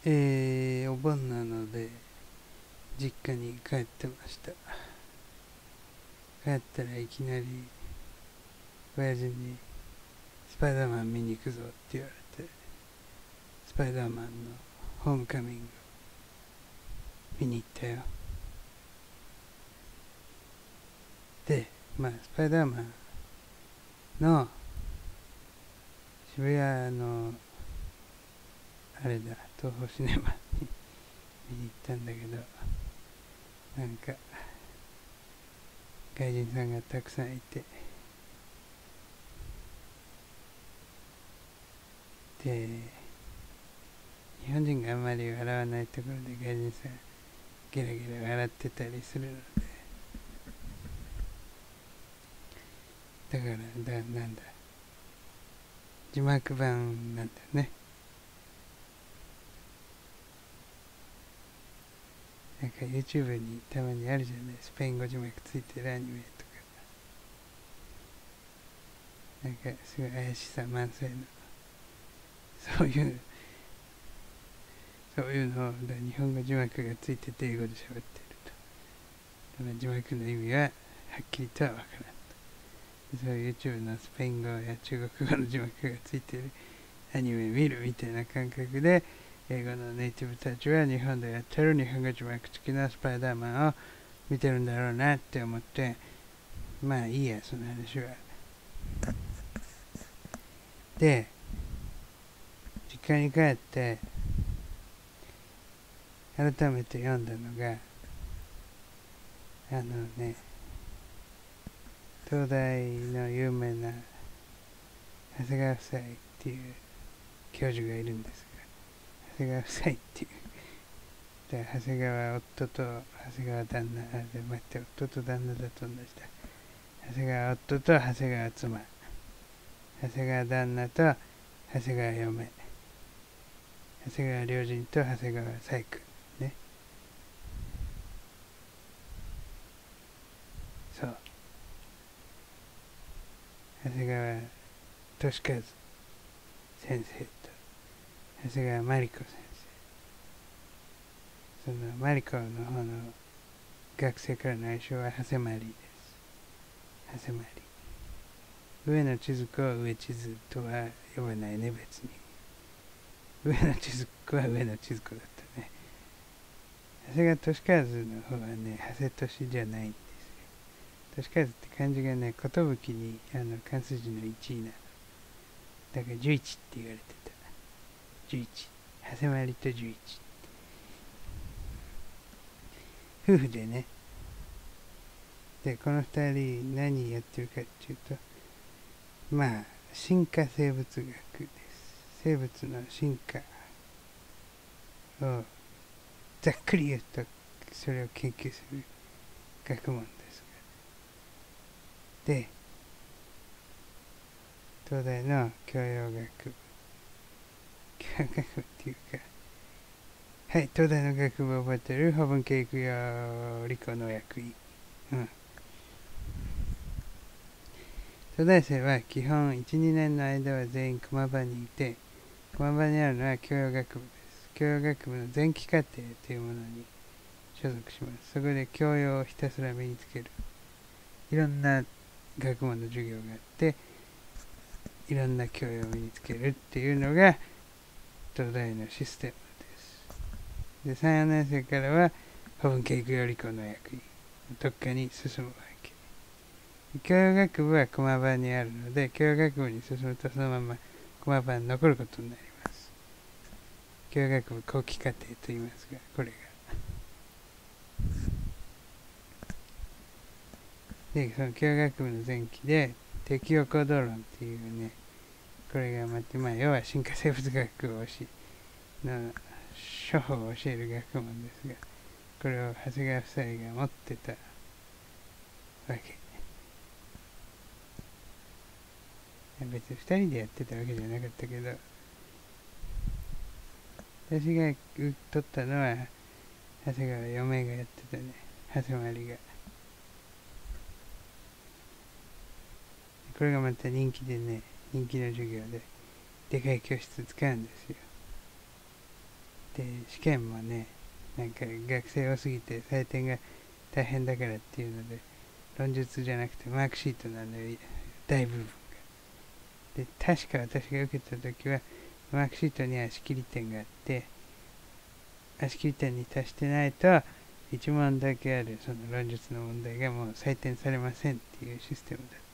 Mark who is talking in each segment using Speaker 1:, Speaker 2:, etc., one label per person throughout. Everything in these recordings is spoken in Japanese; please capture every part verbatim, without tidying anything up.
Speaker 1: えー、お盆なので実家に帰ってました。帰ったらいきなり親父にスパイダーマン見に行くぞって言われて、スパイダーマンのホームカミング見に行ったよ。で、まあスパイダーマンの渋谷のあれだ、東宝シネマに見に行ったんだけど、なんか外人さんがたくさんいて、で日本人があんまり笑わないところで外人さんゲラゲラ笑ってたりするので、だからだなんだ字幕版なんだね。なんか YouTube にたまにあるじゃない、スペイン語字幕ついてるアニメとか、なんかすごい怪しさ満載のそういうそういうのを日本語字幕がついてて英語で喋ってると、でも字幕の意味ははっきりとは分からんと、そういう YouTube のスペイン語や中国語の字幕がついてるアニメ見るみたいな感覚で、英語のネイティブたちは日本でやってる日本語字幕付きのスパイダーマンを見てるんだろうなって思って、まあいいやその話は。で実家に帰って改めて読んだのが、あのね、東大の有名な長谷川夫妻っていう教授がいるんですが、長谷川夫妻っていうで長谷川夫と長谷川旦那、あで待って夫と旦那だと同じだ、長谷川夫と長谷川妻、長谷川旦那と長谷川嫁、長谷川良人と長谷川細工ね。そう、長谷川利和先生と長谷川真理子先生、その真理子の方の学生からの愛称は長谷まりです。長谷まり、上野千鶴子は上千鶴とは呼ばないね、別に。上野千鶴子は上野千鶴子だったね。長谷川利和の方はね、長谷利じゃないんですよ。利和って漢字がね、寿にあの漢数字のいちいなの。だからじゅういちって言われてた。じゅういち。長谷まりとじゅういち。夫婦でね。で、この二人何やってるかっていうと、まあ、進化生物学です。生物の進化をざっくり言うと、それを研究する学問ですが。で、東大の教養学部、教養学部っていうか、はい、東大の学部を覚えてる法文系育養理工の役員。うん。東大生は基本いち、にねんの間は全員駒場にいて、駒場にあるのは教養学部です。教養学部の前期課程というものに所属します。そこで教養をひたすら身につける。いろんな学問の授業があって、いろんな教養を身につけるっていうのが東大のシステムです。で、さん、よねん生からは法文系育養理工の役員の特化に進むわけ。教養学部は駒場にあるので、教養学部に進むとそのまま駒場に残ることになります。教養学部後期課程と言いますが、これが。で、その教養学部の前期で、適応行動論っていうね、これがまた、まあ、要は進化生物学をしの処方を教える学問ですが、これを長谷川夫妻が持ってたわけ。別にふたりでやってたわけじゃなかったけど、私が取ったのは長谷川嫁がやってたね、長谷まりが。これがまた人気でね、人気の授業ででかい教室使うんですよ。 で試験もね、なんか学生多すぎて採点が大変だからっていうので、論述じゃなくてマークシートなんで大部分が。で、確か私が受けた時はマークシートに足切り点があって、足切り点に達してないといち問だけあるその論述の問題がもう採点されませんっていうシステムだった。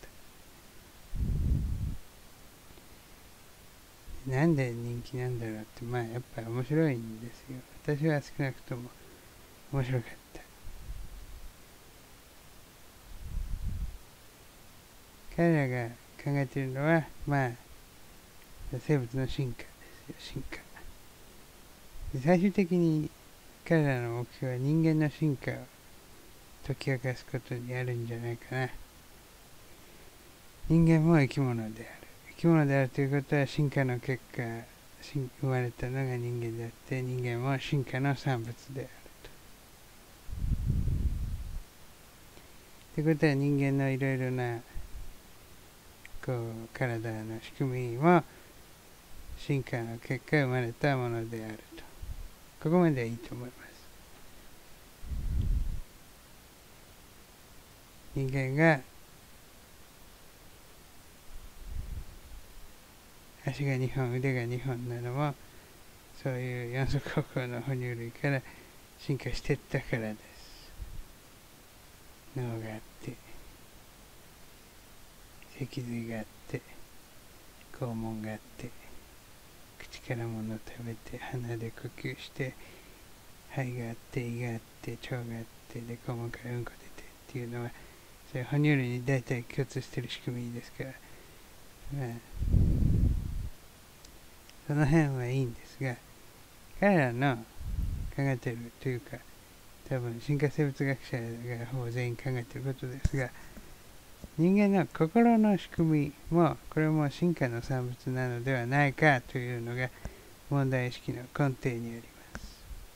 Speaker 1: なんで人気なんだろうって、まあやっぱり面白いんですよ。私は少なくとも面白かった。彼らが考えているのは、まあ生物の進化ですよ。進化で、最終的に彼らの目標は人間の進化を解き明かすことにあるんじゃないかな。人間も生き物である。生き物であるということは進化の結果生まれたのが人間であって、人間も進化の産物であると。ということは人間のいろいろなこう体の仕組みも進化の結果生まれたものであると。ここまではいいと思います。人間が足がにほん、腕がにほんなのもそういう四足歩行の哺乳類から進化していったからです。脳があって脊髄があって肛門があって口から物を食べて鼻で呼吸して肺があって胃があって腸があってで肛門からうんこ出てっていうのはそういう哺乳類に大体共通している仕組みですから、まあ、その辺はいいんですが、彼らの考えているというか多分進化生物学者がほぼ全員考えていることですが、人間の心の仕組みもこれも進化の産物なのではないかというのが問題意識の根底にあります。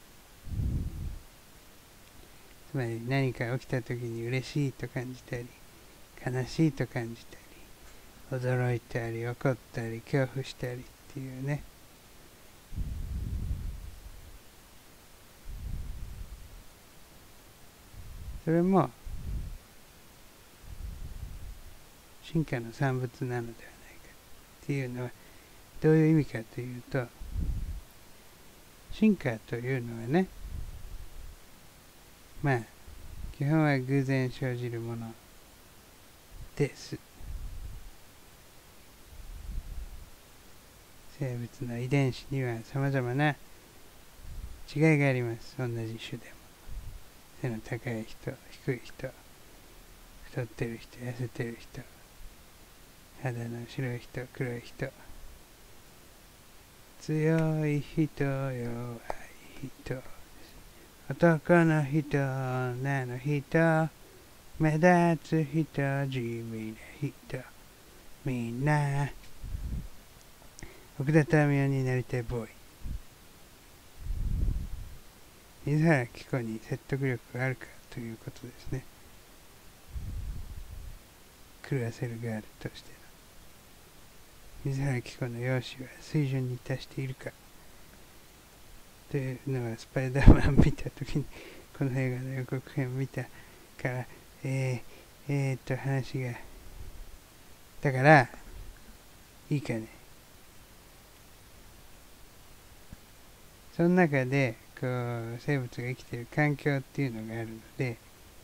Speaker 1: つまり何か起きた時に嬉しいと感じたり悲しいと感じたり驚いたり怒ったり恐怖したりっていうね、それも進化の産物なのではないかっていうのはどういう意味かというと、進化というのはね、まあ基本は偶然生じるものです。生物の遺伝子には様々な違いがあります。同じ種でも背の高い人、低い人、太ってる人、痩せてる人、肌の白い人、黒い人、強い人、弱い人、男の人、女の人、目立つ人、地味な人、みんな奥田民生になりたいボーイ。水原希子に説得力があるかということですね。狂わせるガールとしての水原希子の容姿は水準に達しているかというのはスパイダーマン見たときにこの映画の予告編を見たからえー、えー、っと話がだからいいかね。その中でこう生物が生きている環境っていうのがあるので、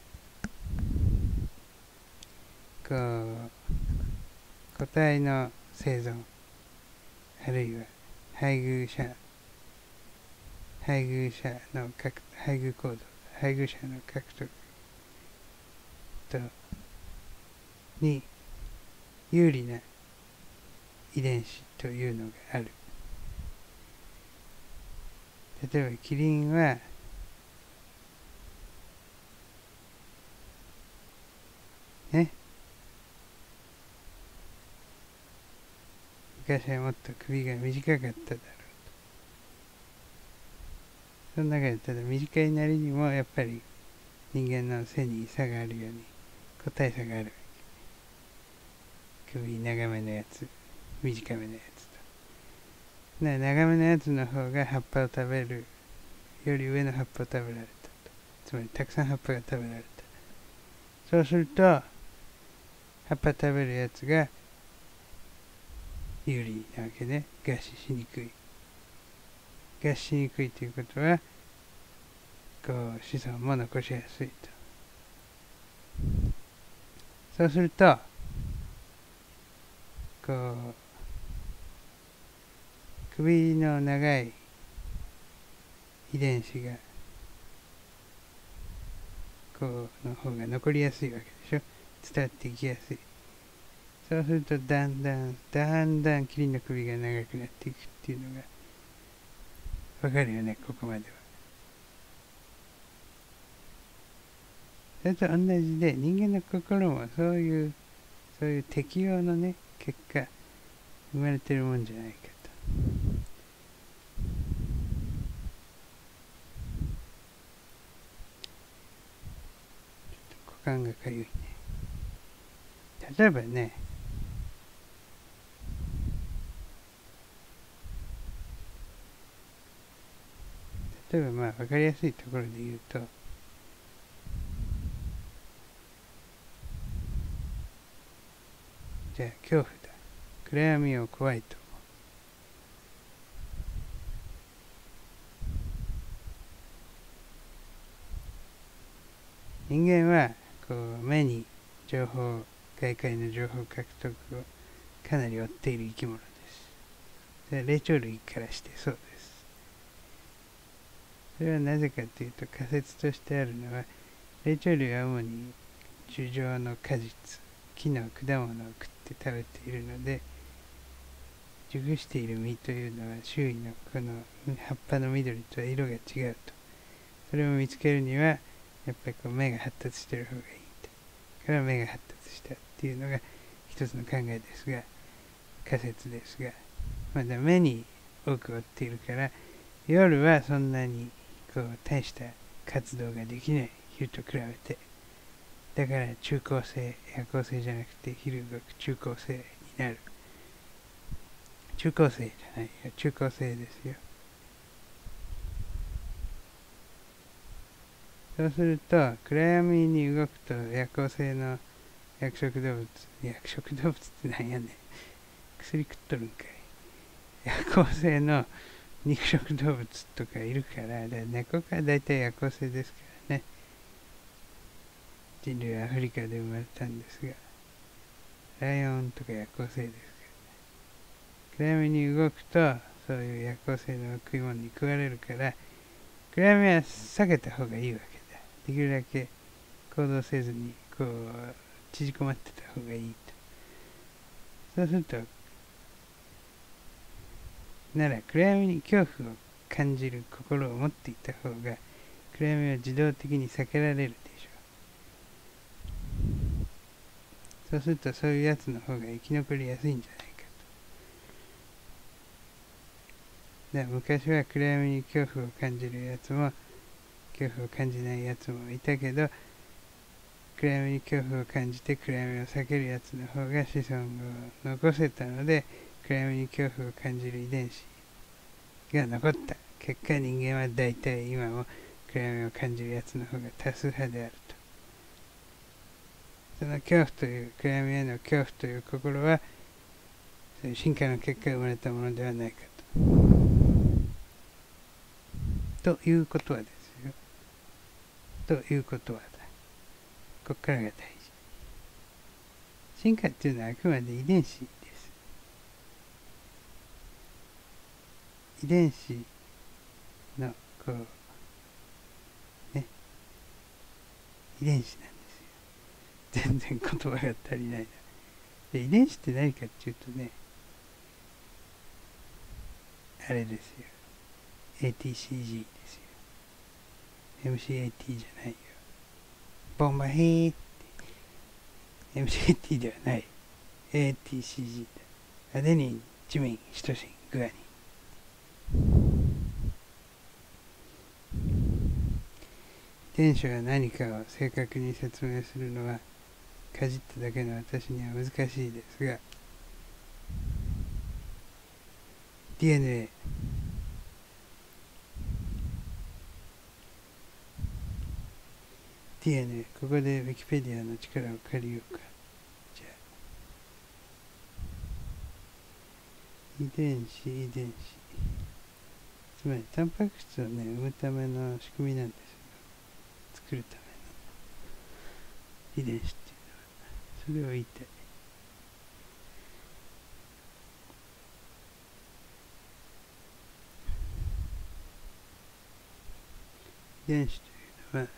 Speaker 1: こう個体の生存あるいは配偶者配偶者の獲配偶行動配偶者の獲得とに有利な遺伝子というのがある。例えばキリンはね、昔はもっと首が短かっただろうと。その中でただ短いなりにもやっぱり人間の背に差があるように個体差があるわけ。首長めのやつ短めのやつね、長めのやつの方が葉っぱを食べるより上の葉っぱを食べられたと。つまりたくさん葉っぱが食べられた。そうすると葉っぱ食べるやつが有利なわけね。餓死しにくい。餓死しにくいということはこう子孫も残しやすいと。そうするとこう首の長い遺伝子がこうの方が残りやすいわけでしょ。伝わっていきやすい。そうするとだんだんだんだんキリンの首が長くなっていくっていうのがわかるよね、ここまでは。それと同じで人間の心もそういうそういう適応のね結果生まれてるもんじゃないかと。股間がかゆいね。例えばね、例えばまあ分かりやすいところで言うと、じゃあ恐怖だ。暗闇を怖いと思う。人間はこう目に情報、外界の情報獲得をかなり追っている生き物です。で霊長類からしてそうです。それはなぜかというと、仮説としてあるのは、霊長類は主に樹上の果実、木の果物を食って食べているので、熟している実というのは周囲のこの葉っぱの緑とは色が違うと。それを見つけるにはやっぱりこう目が発達している方がいいと。だから目が発達したっていうのが一つの考えですが、仮説ですが、まだ目に多く追っているから夜はそんなにこう大した活動ができない、昼と比べて。だから中高生、夜行性じゃなくて昼動く中高生になる。中高生じゃないよ、中高生ですよ。そうすると暗闇に動くと夜行性の薬食動物、薬食動物ってなんやねん、薬食っとるんかい。夜行性の肉食動物とかいるから、で猫が大体夜行性ですからね。人類はアフリカで生まれたんですが、ライオンとか夜行性ですからね。暗闇に動くとそういう夜行性の食い物に食われるから、暗闇は避けた方がいいわけだ。できるだけ行動せずにこう縮こまってた方がいいと。そうするとなら暗闇に恐怖を感じる心を持っていた方が暗闇は自動的に避けられるでしょう。そうするとそういうやつの方が生き残りやすいんじゃないかと。だから昔は暗闇に恐怖を感じるやつも恐怖を感じないやつもいたけど、暗闇に恐怖を感じて暗闇を避けるやつの方が子孫を残せたので、暗闇に恐怖を感じる遺伝子が残った。結果人間は大体今も暗闇を感じるやつの方が多数派であると。その恐怖という暗闇への恐怖という心はそういう進化の結果生まれたものではないかと。ということはですよ。ということはだ。ここからが大事。進化っていうのはあくまで遺伝子です。遺伝子のこうね、遺伝子なんですよ。全然言葉が足りないな。で遺伝子って何かっていうとね、あれですよ。エーティーシージー ですよ。エムシーエーティー じゃないよ。ボンバヘーって エムシーエーティー ではない。エーティーシージー だ。アデニン、チミン、シトシン、グアニン。遺伝子が何かを正確に説明するのはかじっただけの私には難しいですが、 ディーエヌエー。ディーエヌエー、ここでウィキペディアの力を借りようか。じゃあ、遺伝子、遺伝子。つまり、タンパク質をね、生むための仕組みなんですよ。作るための遺伝子っていうのは。それを言いたい。遺伝子というのは、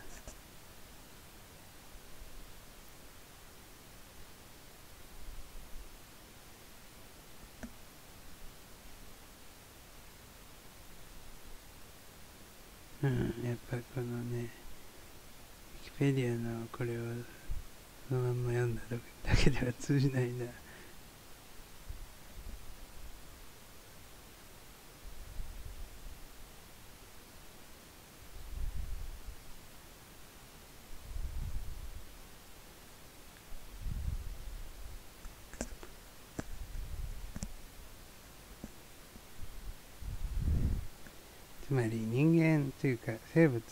Speaker 1: うん、やっぱこのね、ウィキペディアのこれをそのまんま読んだだけでは通じないな。つまり人間というか生物の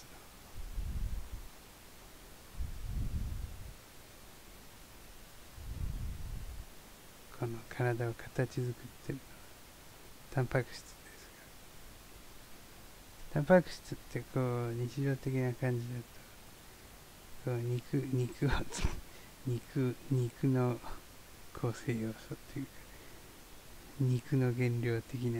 Speaker 1: この体を形作っているのはタンパク質ですが、タンパク質ってこう日常的な感じだとこう肉肉を肉肉の構成要素というか肉の原料的な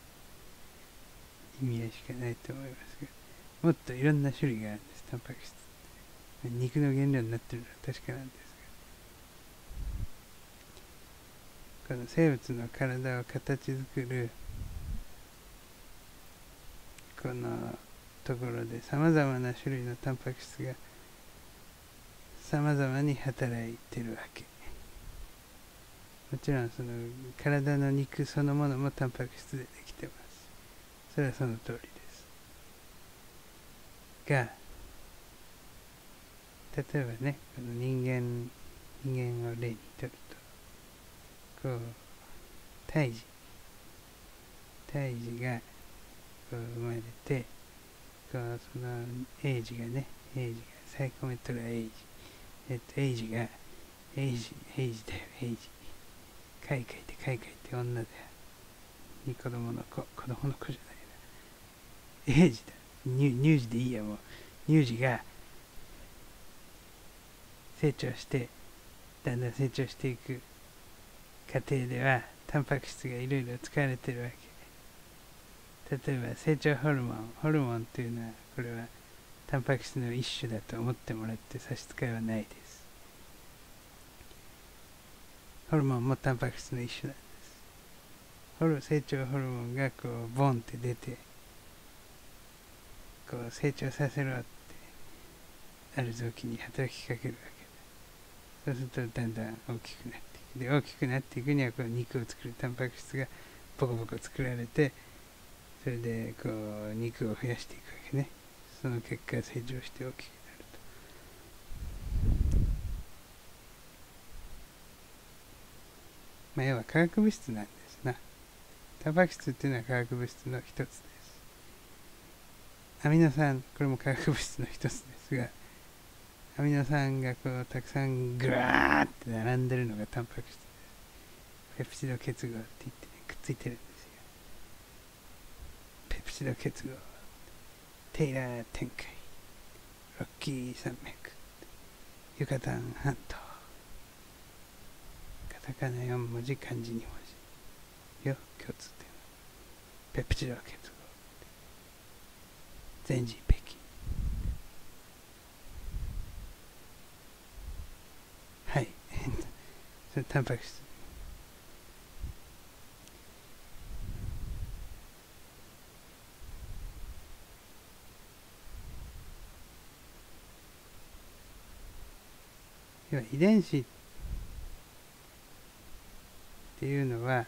Speaker 1: 意味合いしかないと思いますが、もっといろんな種類があるんです。タンパク質って肉の原料になっているのは確かなんですが、この生物の体を形作るこのところでさまざまな種類のタンパク質がさまざまに働いてるわけ。もちろんその体の肉そのものもタンパク質でできてます。それはその通りですが、例えばね、この人間人間を例にとると、こう胎児胎児がこう生まれて、こうそのエイジがねエイジがサイコメトラエイジえっとエイジがエイジエイジだよエイジカイカイってカイカイって女だよに子供の子子供の子じゃないなエイジだ乳乳児でいいやもう乳児が成長してだんだん成長していく過程ではタンパク質がいろいろ使われてるわけ。例えば成長ホルモンホルモンっていうのはこれはタンパク質の一種だと思ってもらって差し支えはないです。ホルモンもタンパク質の一種なんです。ホル成長ホルモンがこうボンって出てこう成長させろってある臓器に働きかけるわけだ。そうするとだんだん大きくなっていく。で大きくなっていくにはこう肉を作るタンパク質がボコボコ作られて、それでこう肉を増やしていくわけね。その結果成長して大きくなると。まあ要は化学物質なんですな。タンパク質っていうのは化学物質の一つです。アミノ酸、これも化学物質の一つですが、アミノ酸がこうたくさんグワーって並んでるのがタンパク質です。ペプチド結合って言って、ね、くっついてるんですよ。ペプチド結合、テイラー展開、ロッキー山脈、ユカタン半島、カタカナよん文字、漢字に文字よ、共通点。ペプチド結合、全人北京。はい。それタンパク質。要は遺伝子っていうのは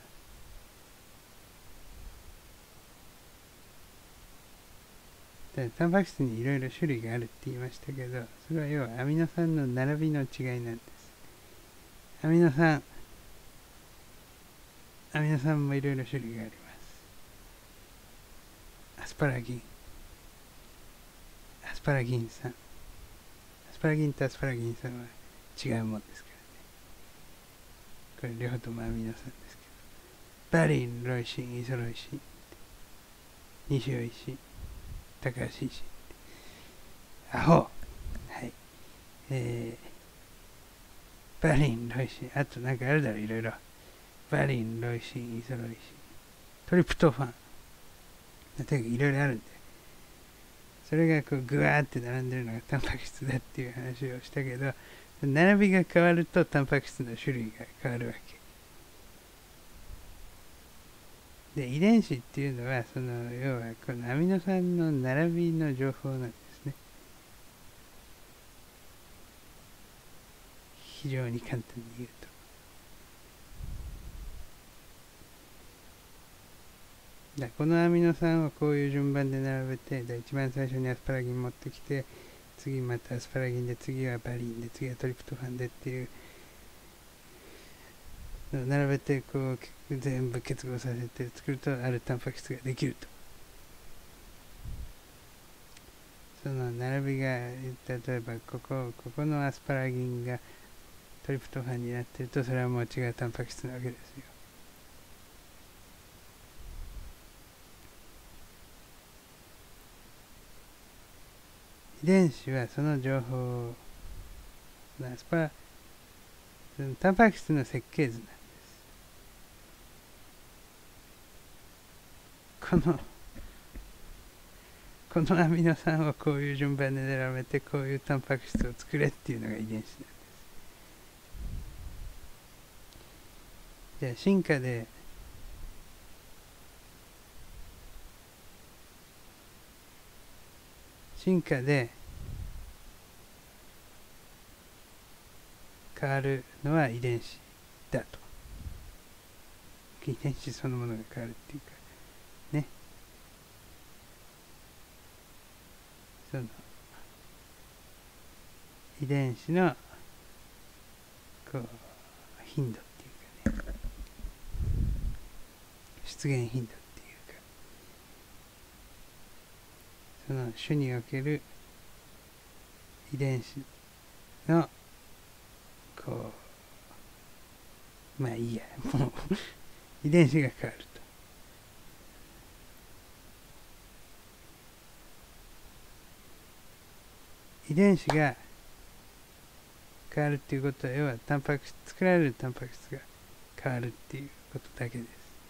Speaker 1: タンパク質にいろいろ種類があるって言いましたけど、それは要はアミノ酸の並びの違いなんです。アミノ酸アミノ酸もいろいろ種類があります。 アスパラギンアスパラギン酸アスパラギンとアスパラギン酸は違うもんですからね。これ両方ともアミノ酸ですけど、バリン、ロイシン、イソロイシン、西尾石、高橋石、アホ、はい、えー、バリン、ロイシン、あとなんかあるだろ、いろいろ。バリン、ロイシン、イソロイシン、トリプトファン、とにかくいろいろあるんで、それがこうグワーって並んでるのがタンパク質だっていう話をしたけど、並びが変わるとタンパク質の種類が変わるわけで、遺伝子っていうのはその要はこのアミノ酸の並びの情報なんですね。非常に簡単に言うと、だこのアミノ酸をこういう順番で並べて、で一番最初にアスパラギン持ってきて、次またアスパラギンで、次はバリンで、次はトリプトファンでっていうのを並べてこう全部結合させて作るとあるタンパク質ができると。その並びが例えばここここのアスパラギンがトリプトファンになってると、それはもう違うタンパク質なわけですよ。遺伝子はその情報をアスパラそのタンパク質の設計図なんです。このこのアミノ酸をこういう順番で並べてこういうタンパク質を作れっていうのが遺伝子なんです。じゃあ進化で進化で変わるのは遺伝子だと。遺伝子そのものが変わるっていうかね。その遺伝子のこう頻度っていうかね、出現頻度っていうか、その種における遺伝子のこうまあいいやもう遺伝子が変わると。遺伝子が変わるっていうことは、要はタンパク質作られるタンパク質が変わるっていうことだけです。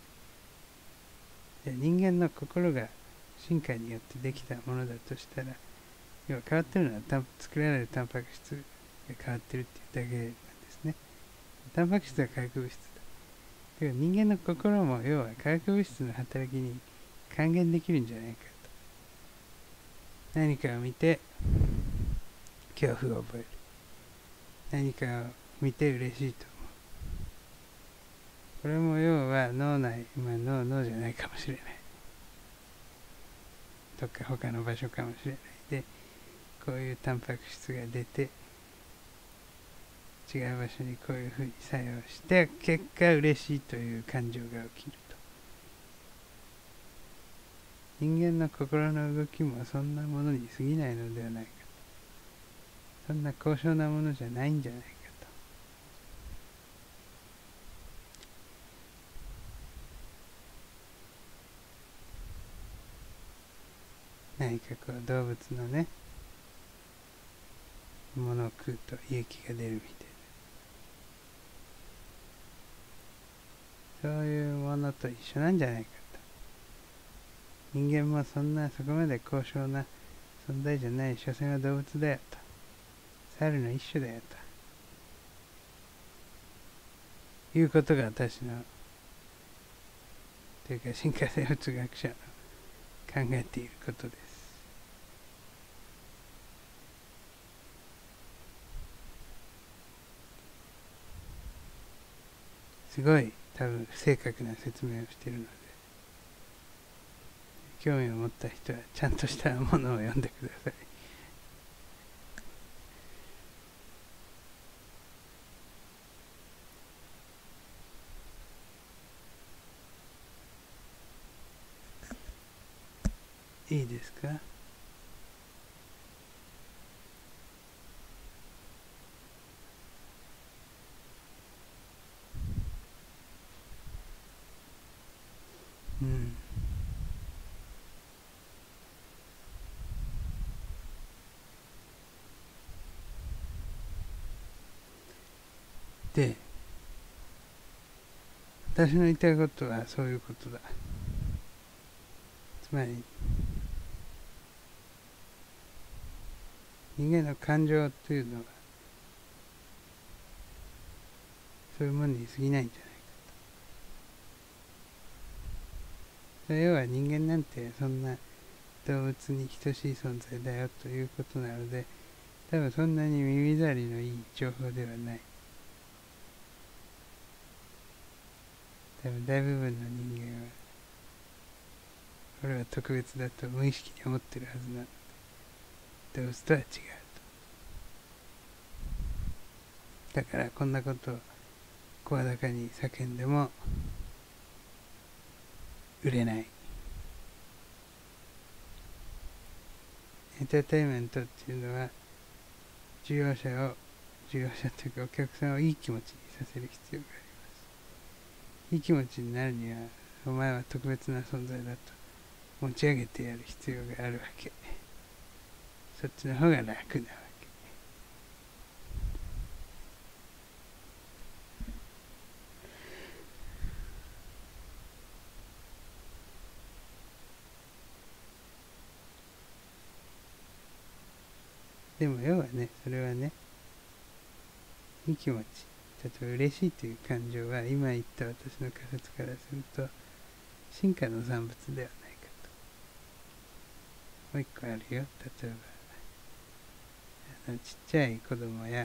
Speaker 1: で人間の心が進化によってできたものだとしたら、要は変わってるのはタン作られるタンパク質が変わってるっていうだけなんですね。タンパク質は化学物質だ。だから人間の心も要は化学物質の働きに還元できるんじゃないかと。何かを見て恐怖を覚える。何かを見て嬉しいと思う。これも要は脳内、まあ脳、脳じゃないかもしれない。どっか他の場所かもしれない。で、こういうタンパク質が出て、違う場所にこういうふうに作用して、結果嬉しいという感情が起きると。人間の心の動きもそんなものに過ぎないのではないかと。そんな高尚なものじゃないんじゃないかと。何かこう動物のね、ものを食うと胃液が出るみたいな、そういうものと一緒なんじゃないかと。人間もそんなそこまで高尚な存在じゃない、所詮は動物だよと。猿の一種だよということが私のというか進化生物学者の考えていることです。すごい多分不正確な説明をしているので、興味を持った人はちゃんとしたものを読んでください。 いいですか？うん。で、私の言いたいことはそういうことだ。つまり、人間の感情というのは、そういうものに過ぎないんじゃないか。それ要は人間なんてそんな動物に等しい存在だよということなので、多分そんなに耳障りのいい情報ではない。多分大部分の人間は、これは特別だと無意識に思ってるはずなので、動物とは違うと。だからこんなことを声高に叫んでも売れない。エンターテインメントっていうのは、需要者を、需要者というかお客さんをいい気持ちにさせる必要があります。いい気持ちになるには、お前は特別な存在だと持ち上げてやる必要があるわけ。そっちの方が楽なわけ。でも要はね、それはね、いい気持ち、例えば嬉しいという感情は、今言った私の仮説からすると、進化の産物ではないかと。もう一個あるよ。例えば、あのちっちゃい子供や、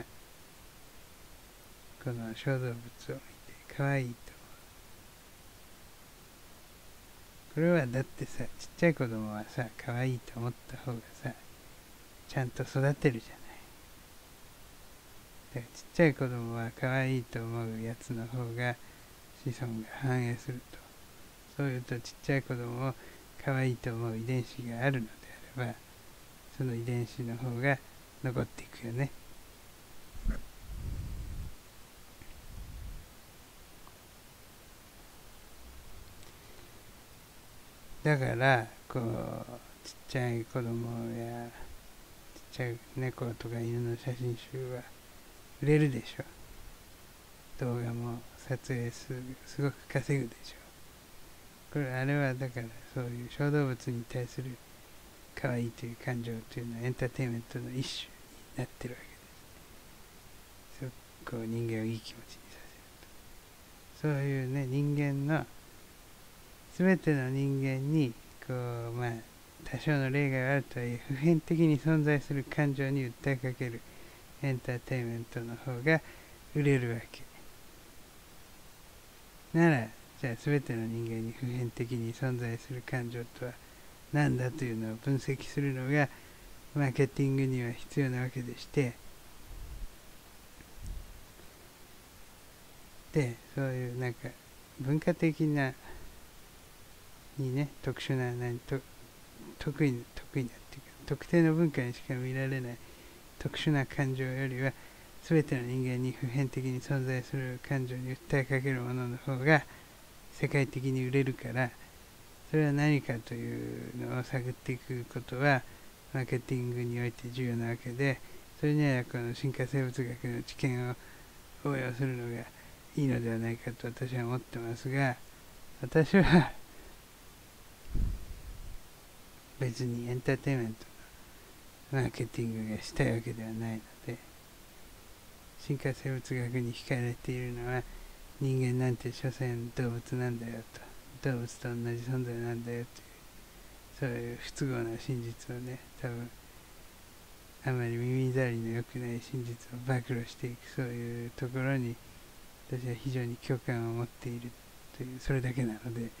Speaker 1: この小動物を見て、可愛いと。これはだってさ、ちっちゃい子供はさ、可愛いと思った方がさ、ちゃんと育てるじゃない。だからちっちゃい子供は可愛いと思うやつの方が子孫が繁栄すると。そういうとちっちゃい子供を可愛いと思う遺伝子があるのであれば、その遺伝子の方が残っていくよね。だからこうちっちゃい子供やちっちゃい猫とか犬の写真集は売れるでしょ。動画も撮影数すごく稼ぐでしょ。これあれはだからそういう小動物に対する可愛いという感情というのはエンターテインメントの一種になってるわけです。そうこう人間をいい気持ちにさせると。そういうね、人間の全ての人間にこうまあ多少の例外があるとはいえ普遍的に存在する感情に訴えかけるエンターテインメントの方が売れるわけなら、じゃあ全ての人間に普遍的に存在する感情とは何だというのを分析するのがマーケティングには必要なわけでして、でそういうなんか文化的なにね、特殊な何と得意な得意なっていうか特定の文化にしか見られない特殊な感情よりは全ての人間に普遍的に存在する感情に訴えかけるものの方が世界的に売れるから、それは何かというのを探っていくことはマーケティングにおいて重要なわけで、それにはこの進化生物学の知見を応用するのがいいのではないかと私は思ってますが、私は別にエンターテインメントのマーケティングがしたいわけではないので、進化生物学に惹かれているのは人間なんて所詮動物なんだよと、動物と同じ存在なんだよという、そういう不都合な真実をね、多分あまり耳障りの良くない真実を暴露していく、そういうところに私は非常に共感を持っているという、それだけなので、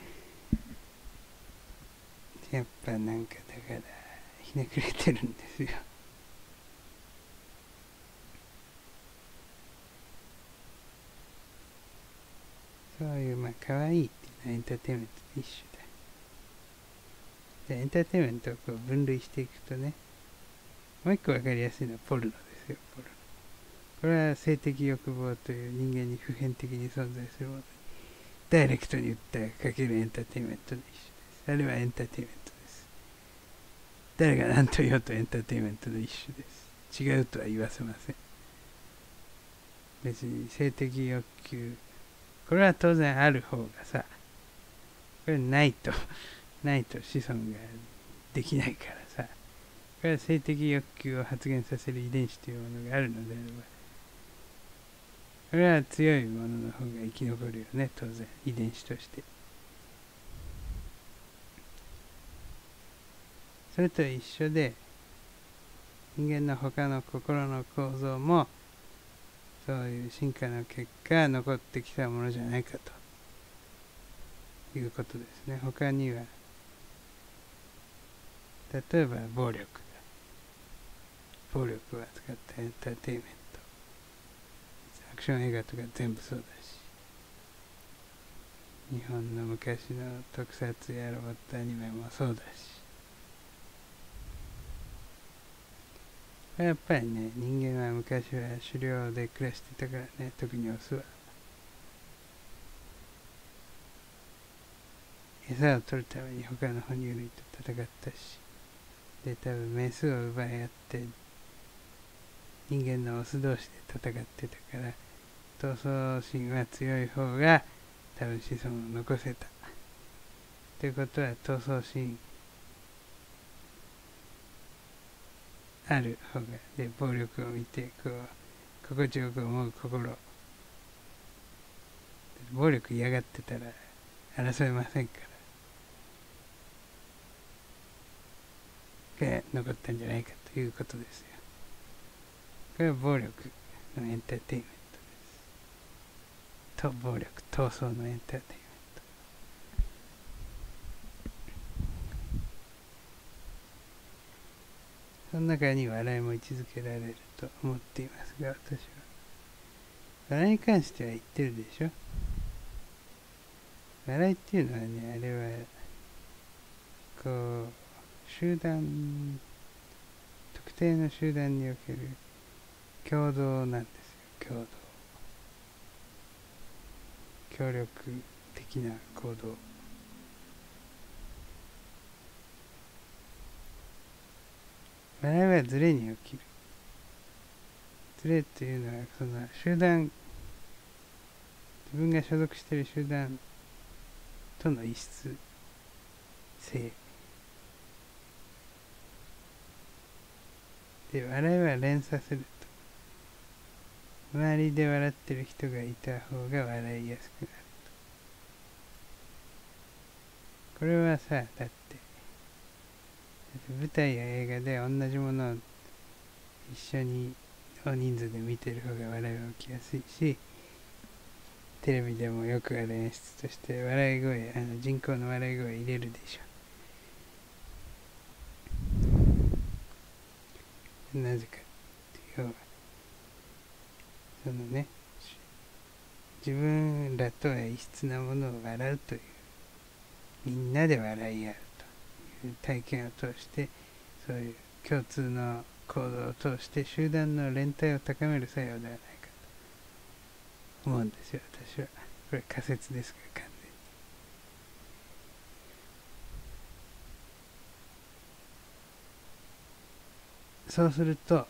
Speaker 1: やっぱなんかだからひねくれてるんですよ。そういうまあ可愛いっていうのはエンターテインメントの一種だ。 でエンターテインメントをこう分類していくとね、もう一個分かりやすいのはポルノですよ。ポルノ。これは性的欲望という人間に普遍的に存在するものにダイレクトに訴えかけるエンターテインメントの一種です。あれはエンターテインメントです。誰が何と言おうとエンターテインメントの一種です。違うとは言わせません。別に性的欲求、これは当然ある方がさ、これないとないと子孫ができないからさ、これは性的欲求を発現させる遺伝子というものがあるのであれば、これは強いものの方が生き残るよね、当然遺伝子として。それと一緒で、人間の他の心の構造もそういう進化の結果残ってきたものじゃないかということですね。他には例えば暴力暴力を扱ったエンターテインメント、アクション映画とか全部そうだし、日本の昔の特撮やロボットアニメもそうだし、やっぱりね、人間は昔は狩猟で暮らしてたからね、特にオスは餌を取るために他の哺乳類と戦ったし、で多分メスを奪い合って人間のオス同士で戦ってたから、闘争心は強い方が多分子孫を残せた。ということは闘争心ある方がで、暴力を見てこう心地よく思う心、暴力嫌がってたら争えませんからが残ったんじゃないかということですよ。これは暴力のエンターテインメントです。と暴力闘争のエンターテインメント、その中に笑いも位置づけられると思っていますが、私は笑いに関しては言ってるでしょ。笑いっていうのはね、あれはこう集団、特定の集団における共同なんですよ。共同協力的な行動、笑いはズレに起きる。ズレっていうのはその集団、自分が所属している集団との異質性で、笑いは連鎖すると、周りで笑ってる人がいた方が笑いやすくなると。これはさ、だって舞台や映画で同じものを一緒に大人数で見てる方が笑いが起きやすいし、テレビでもよくある演出として笑い声、あの人工の笑い声入れるでしょ。なぜかっていうと、そのね、自分らとは異質なものを笑うという、みんなで笑い合うという体験を通して、そういう共通の行動を通して集団の連帯を高める作用ではないかと思うんですよ、私は。これ仮説ですが、完全に。そうすると、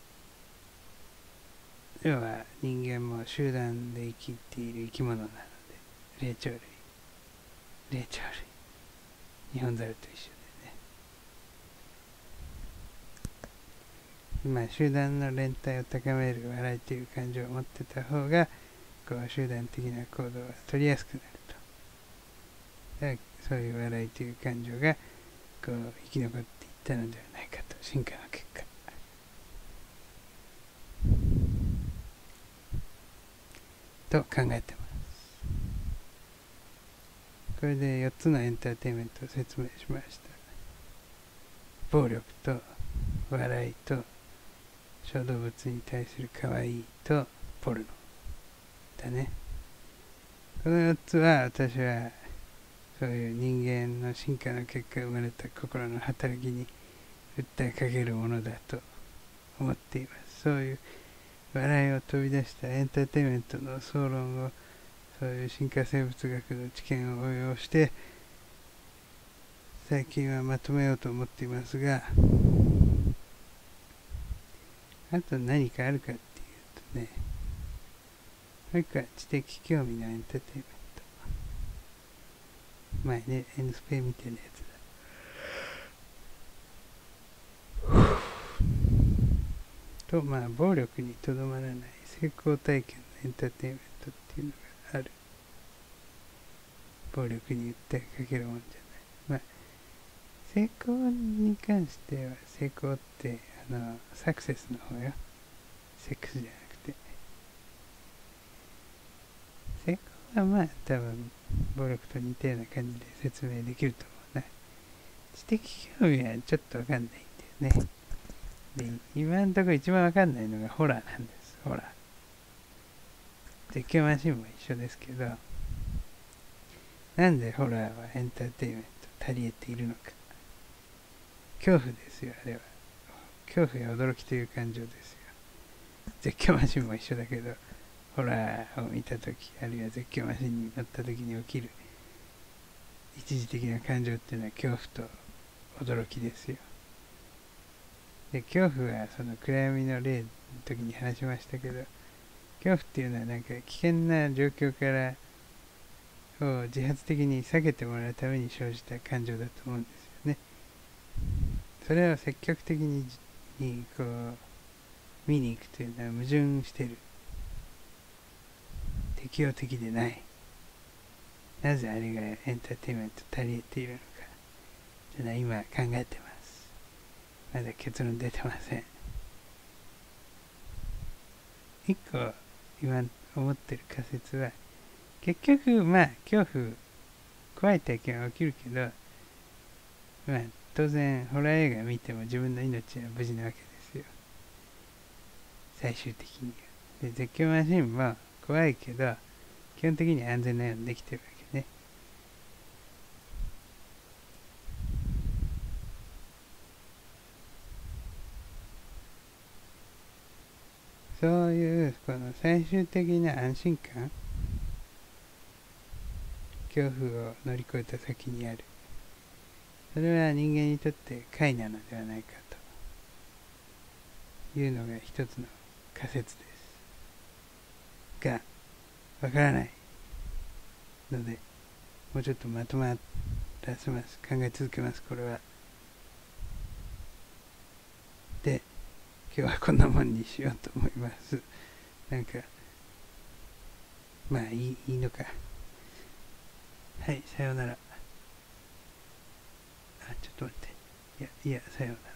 Speaker 1: 要は人間も集団で生きている生き物なので、霊長類、霊長類、ニホンザルと一緒でね、まあ集団の連帯を高める笑いという感情を持ってた方が、こう集団的な行動が取りやすくなると。だからそういう笑いという感情がこう生き残っていったのではないかと、進化の結果と考えてます。これでよっつのエンターテインメントを説明しました。暴力と笑いと小動物に対する可愛いとポルノだね。このよっつは私はそそういう人間の進化の結果生まれた心の働きに訴えかけるものだと思っています。そういう笑いを飛び出したエンターテインメントの総論を、そういう進化生物学の知見を応用して最近はまとめようと思っていますが、あと何かあるかっていうとね、もう一個は知的興味のエンターテインメント。前ね、N スペ見てるやつだ。と、まあ、暴力にとどまらない成功体験のエンターテインメントっていうのがある。暴力に訴えかけるもんじゃない。まあ、成功に関しては、成功って、あの、サクセスの方よ。セックスじゃなくて。成功はまあ、多分、暴力と似たような感じで説明できると思うな。知的興味はちょっとわかんないんだよね。で、今のところ一番わかんないのがホラーなんです。ホラー。絶叫マシンも一緒ですけど、なんでホラーはエンターテインメント足り得ているのか。恐怖ですよ、あれは。恐怖や驚きという感情ですよ。絶叫マシンも一緒だけど、ホラーを見たとき、あるいは絶叫マシンに乗ったときに起きる一時的な感情っていうのは恐怖と驚きですよ。で、恐怖はその暗闇の例の時に話しましたけど、恐怖っていうのはなんか危険な状況からを自発的に避けてもらうために生じた感情だと思うんですよね。それを積極的ににこう見に行くというのは矛盾している。適応的でない。なぜあれがエンターテインメント足りているのかというのは今考えてます。まだ結論出てません。一個今思ってる仮説は、結局まあ恐怖怖い体験は起きるけど、まあ当然ホラー映画見ても自分の命は無事なわけですよ、最終的には。で、絶叫マシンも怖いけど基本的に安全なようにできてるわけね。そういうこの最終的な安心感、恐怖を乗り越えた先にある、それは人間にとって快なのではないかというのが一つの仮説ですが、わからないので、もうちょっとまとまらせます。考え続けます、これは。で、今日はこんなもんにしようと思います。なんか、まあいい、いいのか。はい、さようなら。あ、ちょっと待って。いや、いや、さようなら。